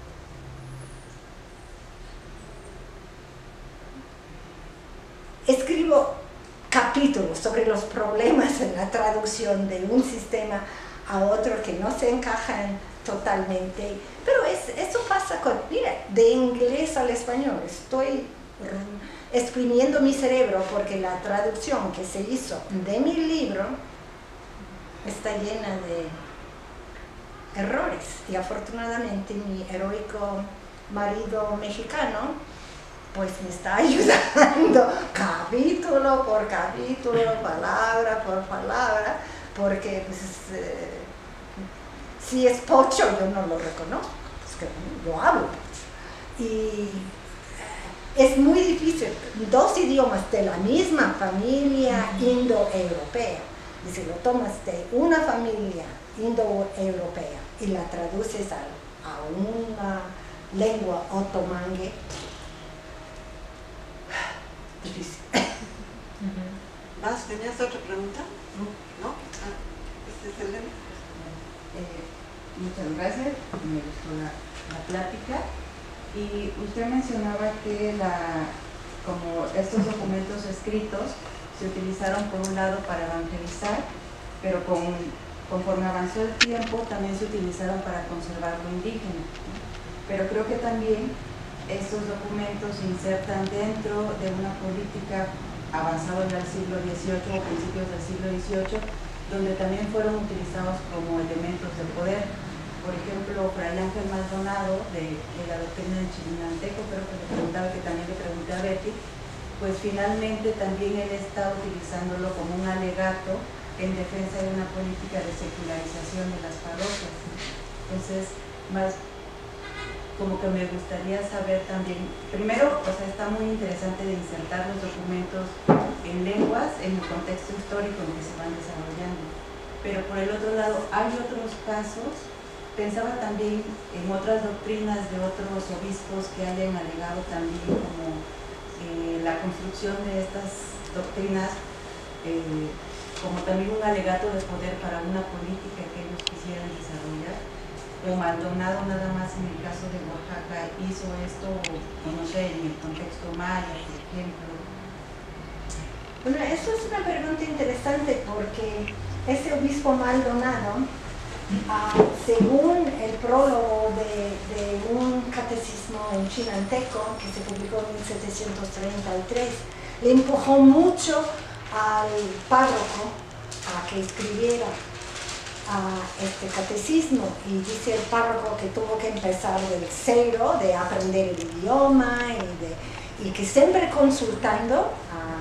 escribo capítulos sobre los problemas en la traducción de un sistema a otro que no se encajan totalmente, pero es, eso pasa con, mira, de inglés al español, estoy exprimiendo mi cerebro porque la traducción que se hizo de mi libro está llena de errores, y afortunadamente mi heroico marido mexicano pues me está ayudando capítulo por capítulo, palabra por palabra, porque pues, eh, si es pocho yo no lo reconozco, es que yo hablo pocho. Y es muy difícil, dos idiomas de la misma familia indoeuropea, y si lo tomas de una familia indoeuropea y la traduces a, a una lengua otomangue, difícil. ¿Más? ¿Tenías otra pregunta? ¿No? Ah, ¿este es Elena? Eh, muchas gracias, me gustó la, la plática. Y usted mencionaba que la, como estos documentos escritos se utilizaron por un lado para evangelizar, pero con conforme avanzó el tiempo también se utilizaron para conservar lo indígena, ¿no? Pero creo que también estos documentos se insertan dentro de una política avanzada en el siglo dieciocho o principios del siglo dieciocho, donde también fueron utilizados como elementos de poder. Por ejemplo, Fray Ángel Maldonado, de, de la doctrina del Chilinanteco, creo que le preguntaba, que también le pregunté a Betty, pues finalmente también él está utilizándolo como un alegato en defensa de una política de secularización de las parroquias. Entonces, más como que me gustaría saber también, primero, o sea, está muy interesante de insertar los documentos en lenguas, en el contexto histórico en que se van desarrollando, pero por el otro lado, hay otros casos, pensaba también en otras doctrinas de otros obispos que hayan alegado también como eh, la construcción de estas doctrinas eh, como también un alegato de poder para una política que ellos quisieran desarrollar. O Maldonado nada más en el caso de Oaxaca hizo esto, o no sé, en el contexto maya, por ejemplo. Bueno, eso es una pregunta interesante porque ese obispo Maldonado, uh, según el prólogo de, de un catecismo en chinanteco que se publicó en mil setecientos treinta y tres, le empujó mucho al párroco a que escribiera uh, este catecismo, y dice el párroco que tuvo que empezar del cero, de aprender el idioma y, de, y que siempre consultando a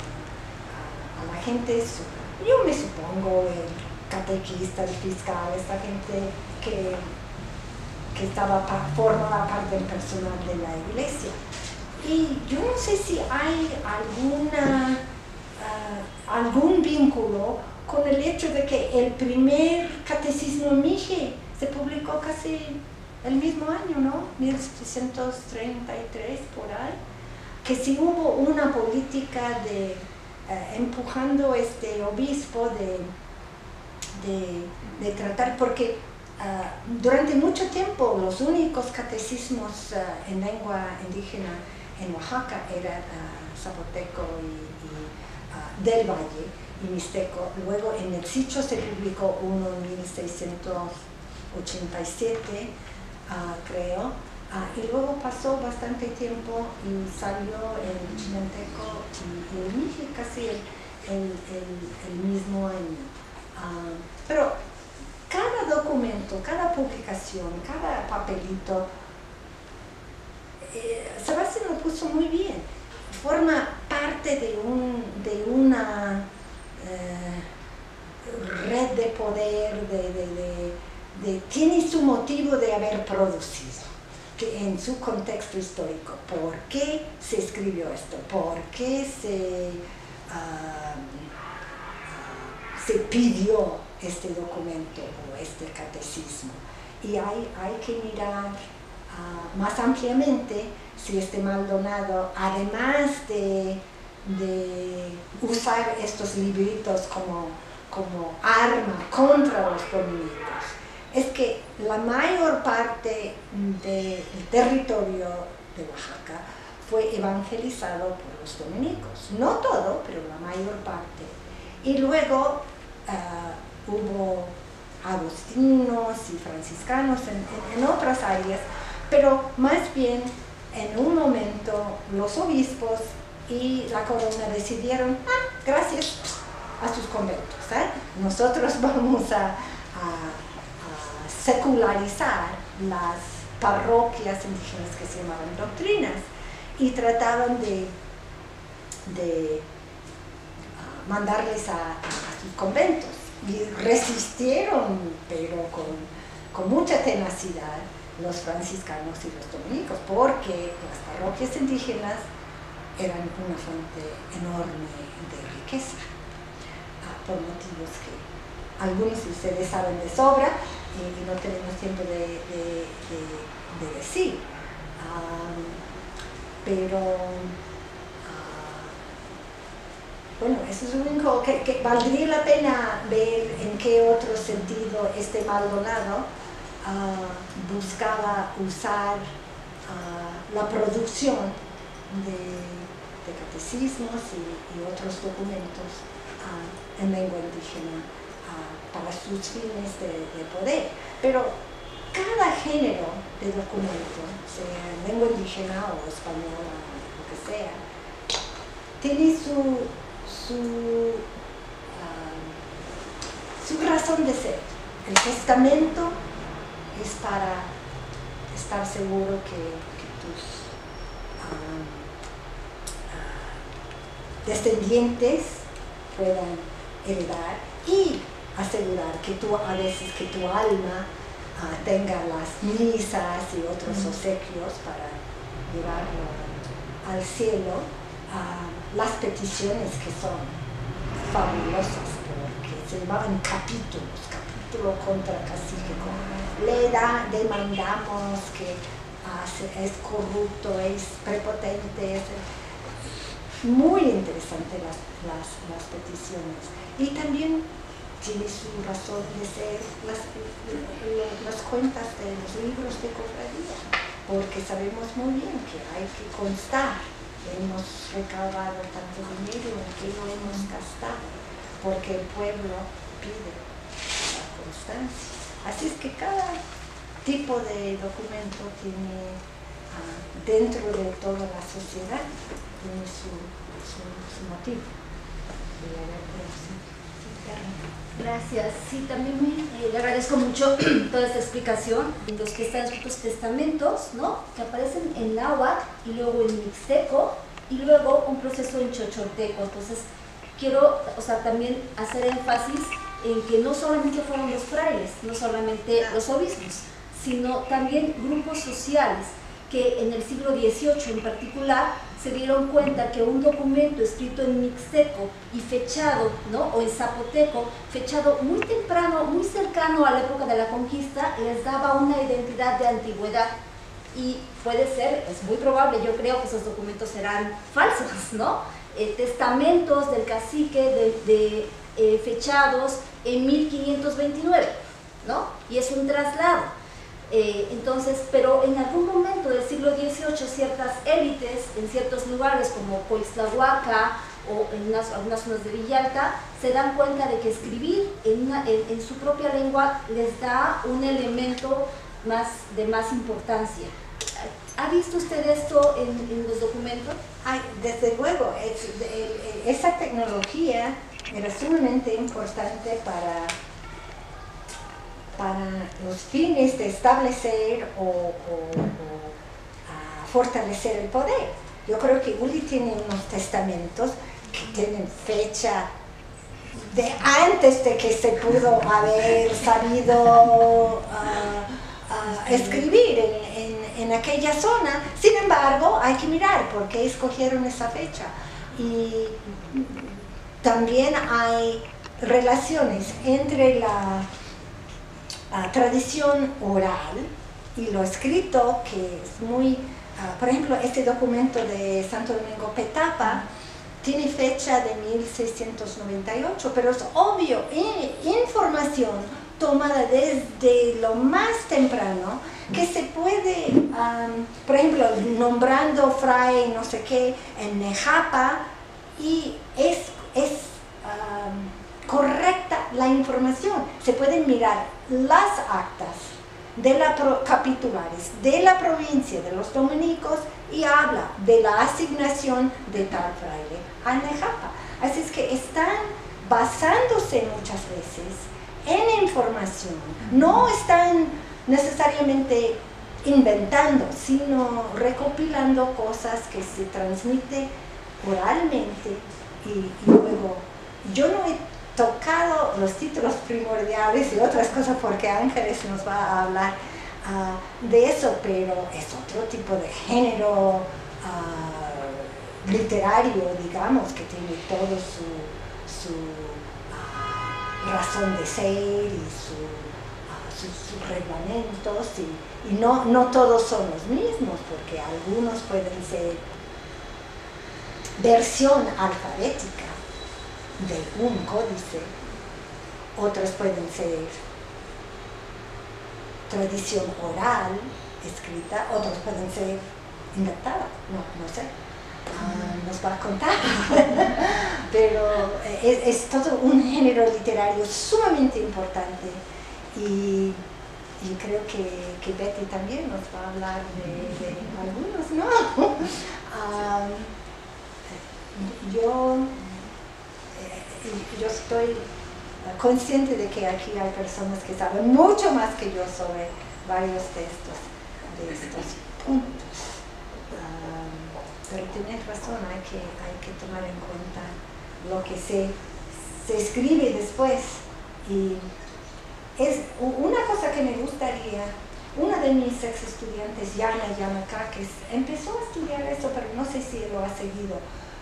gente, yo me supongo el catequista, el fiscal, esta gente que, que estaba formaba parte del personal de la iglesia. Y yo no sé si hay alguna, uh, algún vínculo con el hecho de que el primer catecismo Mije se publicó casi el mismo año, ¿no? mil setecientos treinta y tres, por ahí, que si hubo una política de Uh, empujando este obispo de, de, de tratar, porque uh, durante mucho tiempo los únicos catecismos uh, en lengua indígena en Oaxaca eran uh, zapoteco y, y uh, del Valle y mixteco. Luego en el Sicho se publicó uno en mil seiscientos ochenta y siete, uh, creo. Ah, y luego pasó bastante tiempo y salió el chinanteco y, y el Mije casi el, el, el, el mismo año. Ah, pero cada documento, cada publicación, cada papelito, eh, Sebastián lo puso muy bien. Forma parte de, un, de una eh, red de poder, de, de, de, de, tiene su motivo de haber producido. Que en su contexto histórico, ¿por qué se escribió esto? ¿Por qué se, uh, uh, se pidió este documento o este catecismo? Y hay, hay que mirar uh, más ampliamente si este Maldonado, además de, de usar estos libritos como, como arma contra los dominicos, es que la mayor parte del territorio de Oaxaca fue evangelizado por los dominicos. No todo, pero la mayor parte. Y luego uh, hubo agustinos y franciscanos en, en, en otras áreas, pero más bien en un momento los obispos y la corona decidieron, ah, gracias a sus conventos, ¿eh? Nosotros vamos a, a secularizar las parroquias indígenas que se llamaban doctrinas y trataban de, de uh, mandarles a, a, a sus conventos, y resistieron, pero con, con mucha tenacidad, los franciscanos y los dominicos, porque las parroquias indígenas eran una fuente enorme de riqueza, uh, por motivos que algunos de ustedes saben de sobra y no tenemos tiempo de, de, de, de decir. Um, pero, uh, bueno, eso es lo único que, que valdría la pena ver en qué otro sentido este Maldonado uh, buscaba usar uh, la producción de, de catecismos y, y otros documentos uh, en lengua indígena para sus fines de, de poder. Pero cada género de documento, sea en lengua indígena o española o lo que sea, tiene su, su, um, su razón de ser. El testamento es para estar seguro que, que tus um, uh, descendientes puedan heredar y asegurar que tú, a veces que tu alma uh, tenga las misas y otros obsequios para llevarlo al cielo, uh, las peticiones que son fabulosas, porque se llamaban capítulos, capítulo contra cacique, le da, demandamos que uh, es corrupto, es prepotente, es, muy interesante las, las, las peticiones. Y también tiene su razón de ser las, las cuentas de los libros de cofradía, porque sabemos muy bien que hay que constar. Hemos recaudado tanto dinero, en qué lo hemos gastado, porque el pueblo pide la constancia. Así es que cada tipo de documento tiene, uh, dentro de toda la sociedad, tiene su, su, su motivo. Gracias. Sí, también me, eh, le agradezco mucho toda esta explicación. Los que están escritos testamentos, ¿no?, que aparecen en náhuatl y luego en mixteco y luego un proceso en chochorteco. Entonces, quiero, o sea, también hacer énfasis en que no solamente fueron los frailes, no solamente los obispos, sino también grupos sociales que en el siglo dieciocho en particular se dieron cuenta que un documento escrito en mixteco y fechado, ¿no?, o en zapoteco, fechado muy temprano, muy cercano a la época de la conquista, les daba una identidad de antigüedad. Y puede ser, es muy probable, yo creo que esos documentos eran falsos, ¿no? Eh, testamentos del cacique de, de eh, fechados en mil quinientos veintinueve, ¿no? Y es un traslado. Eh, entonces, pero en algún momento del siglo dieciocho, ciertas élites en ciertos lugares como Coixtlahuaca o en unas, algunas zonas de Villalta se dan cuenta de que escribir en, una, en, en su propia lengua les da un elemento más, de más importancia. ¿Ha visto usted esto en, en los documentos? Ay, desde luego, es, el, esa tecnología era sumamente importante para para los fines de establecer o, o, o a fortalecer el poder. Yo creo que Uli tiene unos testamentos que tienen fecha de antes de que se pudo haber sabido uh, uh, escribir en, en, en aquella zona. Sin embargo, hay que mirar por qué escogieron esa fecha. Y también hay relaciones entre la Uh, tradición oral y lo escrito, que es muy, uh, por ejemplo, este documento de Santo Domingo Petapa tiene fecha de mil seiscientos noventa y ocho, pero es obvio, eh, información tomada desde lo más temprano, que se puede, um, por ejemplo, nombrando fray no sé qué en Nejapa, y es, es um, correcta la información. Se pueden mirar las actas de la pro, capitulares de la provincia de los dominicos y habla de la asignación de tal fraile a Nejapa. Así es que están basándose muchas veces en información, no están necesariamente inventando, sino recopilando cosas que se transmiten oralmente. Y, y luego, yo no he tocado los títulos primordiales y otras cosas porque Ángeles nos va a hablar uh, de eso, pero es otro tipo de género uh, literario, digamos, que tiene todo su, su uh, razón de ser y su, uh, sus, sus reglamentos, y, y no, no todos son los mismos, porque algunos pueden ser versión alfabética de un códice, otros pueden ser tradición oral escrita, otros pueden ser inventada, no, no sé, uh, nos va a contar, pero es, es todo un género literario sumamente importante, y, y creo que, que Betty también nos va a hablar de, de algunos, ¿no? um, yo Yo estoy consciente de que aquí hay personas que saben mucho más que yo sobre varios de estos, de estos puntos. Um, pero tienes razón, hay que, hay que tomar en cuenta lo que se, se escribe después. Y es una cosa que me gustaría, una de mis ex estudiantes, Yana Yamakakis, empezó a estudiar eso, pero no sé si lo ha seguido.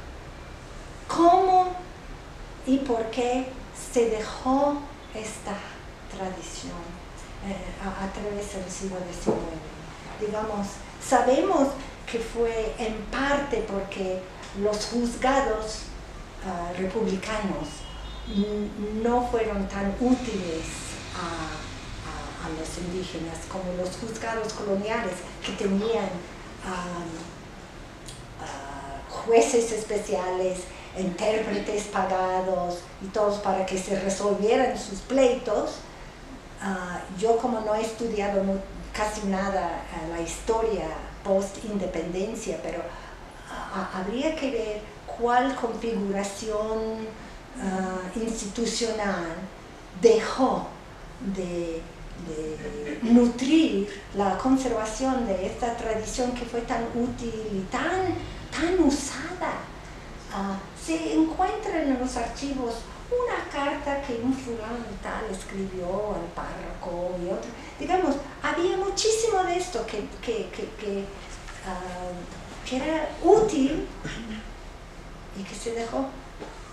¿Cómo y por qué se dejó esta tradición eh, a, a través del siglo diecinueve? Digamos, sabemos que fue en parte porque los juzgados uh, republicanos no fueron tan útiles a, a, a los indígenas como los juzgados coloniales, que tenían um, uh, jueces especiales, intérpretes pagados y todos para que se resolvieran sus pleitos. Uh, yo, como no he estudiado muy, casi nada uh, la historia post-independencia, pero uh, habría que ver cuál configuración uh, institucional dejó de, de nutrir la conservación de esta tradición que fue tan útil y tan, tan usada. Uh, se encuentra en los archivos una carta que un fulano tal escribió al párroco y otro. Digamos, había muchísimo de esto que, que, que, que, uh, que era útil y que se dejó.